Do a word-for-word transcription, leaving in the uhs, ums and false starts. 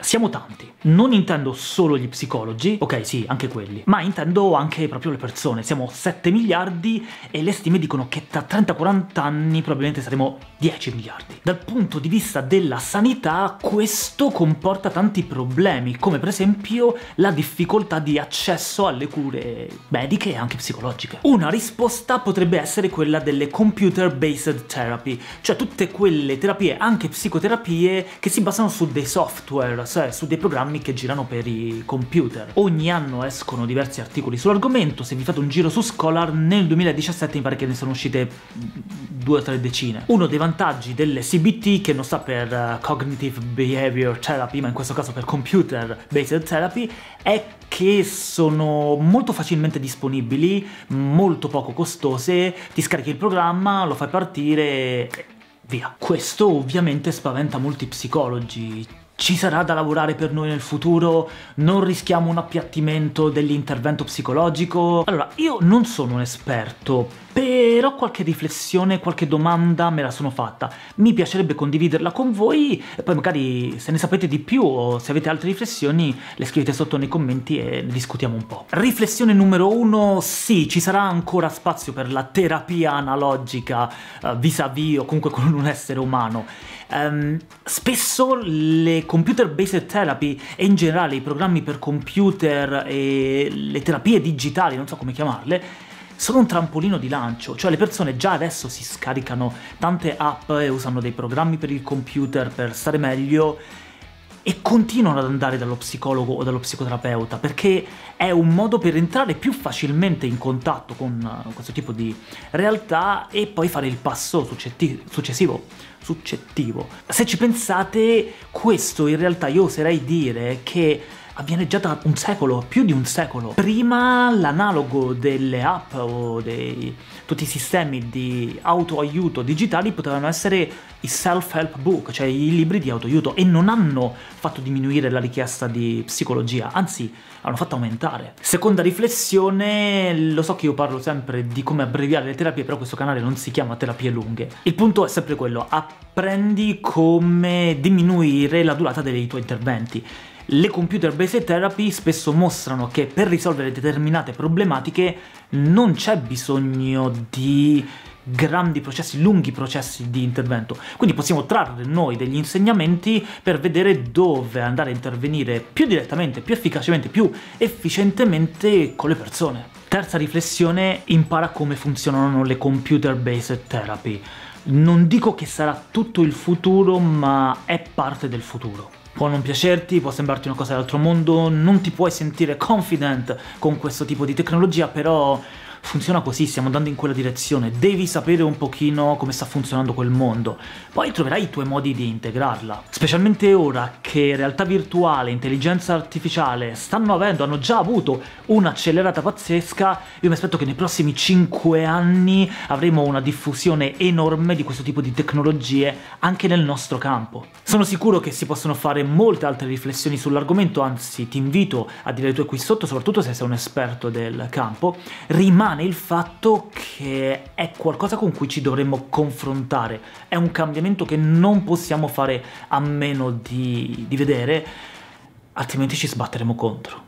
siamo tanti. Non intendo solo gli psicologi, ok sì, anche quelli, ma intendo anche proprio le persone. Siamo sette miliardi e le stime dicono che tra trenta quaranta anni probabilmente saremo dieci miliardi. Dal punto di vista della sanità questo comporta tanti problemi, come per esempio la difficoltà di accesso alle cure mediche e anche psicologiche. Una risposta potrebbe essere quella delle computer based therapy, cioè tutte quelle terapie, anche psicoterapie, che si basano su dei software, cioè su dei programmi che girano per i computer. Ogni anno escono diversi articoli sull'argomento. Se vi fate un giro su Scholar, nel duemiladiciassette mi pare che ne sono uscite due o tre decine. Uno dei vantaggi delle C B T, che non sta per uh, Cognitive Behavior Therapy, ma in questo caso per Computer Based Therapy, è che sono molto facilmente disponibili, molto poco costose, ti scarichi il programma, lo fai partire e via. Questo ovviamente spaventa molti psicologi. Ci sarà da lavorare per noi nel futuro? Non rischiamo un appiattimento dell'intervento psicologico? Allora, io non sono un esperto, però qualche riflessione, qualche domanda me la sono fatta. Mi piacerebbe condividerla con voi e poi magari se ne sapete di più o se avete altre riflessioni le scrivete sotto nei commenti e ne discutiamo un po'. Riflessione numero uno, sì, ci sarà ancora spazio per la terapia analogica uh, vis-à-vis o comunque con un essere umano. Um, spesso le computer based therapy e in generale i programmi per computer e le terapie digitali, non so come chiamarle, sono un trampolino di lancio, cioè le persone già adesso si scaricano tante app e usano dei programmi per il computer per stare meglio e continuano ad andare dallo psicologo o dallo psicoterapeuta perché è un modo per entrare più facilmente in contatto con questo tipo di realtà e poi fare il passo successivo. successivo. Se ci pensate, questo in realtà io oserei dire che avviene già da un secolo, più di un secolo. Prima l'analogo delle app o dei tutti i sistemi di autoaiuto digitali potevano essere i self-help book, cioè i libri di autoaiuto, e non hanno fatto diminuire la richiesta di psicologia, anzi hanno fatto aumentare. Seconda riflessione, lo so che io parlo sempre di come abbreviare le terapie, però questo canale non si chiama terapie lunghe. Il punto è sempre quello: apprendi come diminuire la durata dei tuoi interventi. Le computer based therapy spesso mostrano che per risolvere determinate problematiche non c'è bisogno di grandi processi, lunghi processi di intervento, quindi possiamo trarre noi degli insegnamenti per vedere dove andare a intervenire più direttamente, più efficacemente, più efficientemente con le persone. Terza riflessione, impara come funzionano le computer based therapy. Non dico che sarà tutto il futuro, ma è parte del futuro. Può non piacerti, può sembrarti una cosa dell'altro mondo, non ti puoi sentire confident con questo tipo di tecnologia, però funziona così, stiamo andando in quella direzione, devi sapere un pochino come sta funzionando quel mondo, poi troverai i tuoi modi di integrarla. Specialmente ora che realtà virtuale, intelligenza artificiale stanno avendo, hanno già avuto un'accelerata pazzesca, io mi aspetto che nei prossimi cinque anni avremo una diffusione enorme di questo tipo di tecnologie anche nel nostro campo. Sono sicuro che si possono fare molte altre riflessioni sull'argomento, anzi ti invito a dire le tue qui sotto, soprattutto se sei un esperto del campo. Rimane il fatto che è qualcosa con cui ci dovremmo confrontare, è un cambiamento che non possiamo fare a meno di, di vedere, altrimenti ci sbatteremo contro.